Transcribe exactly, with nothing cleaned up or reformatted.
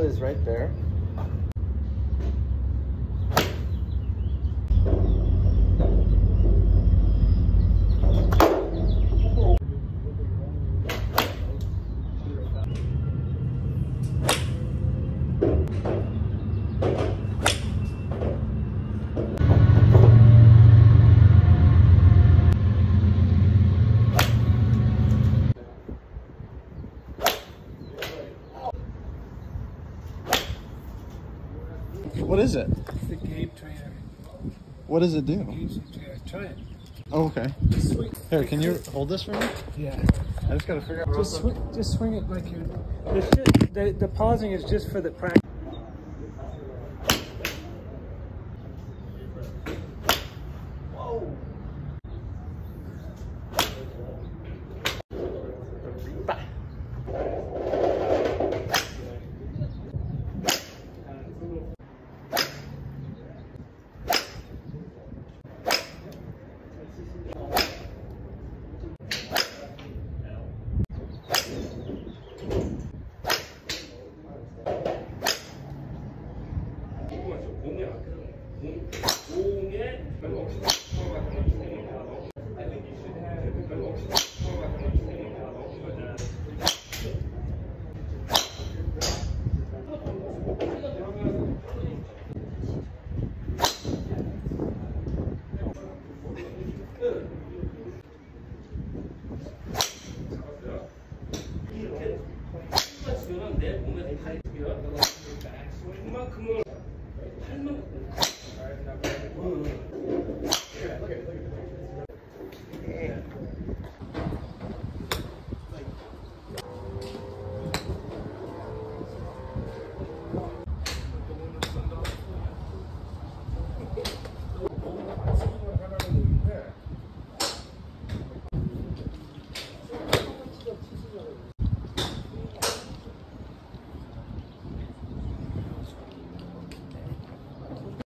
is right there. What is it? It's the Gabe trainer. What does it do? Gabe's trainer. Try it. Oh, okay. Swing. Here, can you hold this for me? Yeah. I just gotta figure out. Just swing, just swing it like you. The, shit, the the pausing is just for the practice.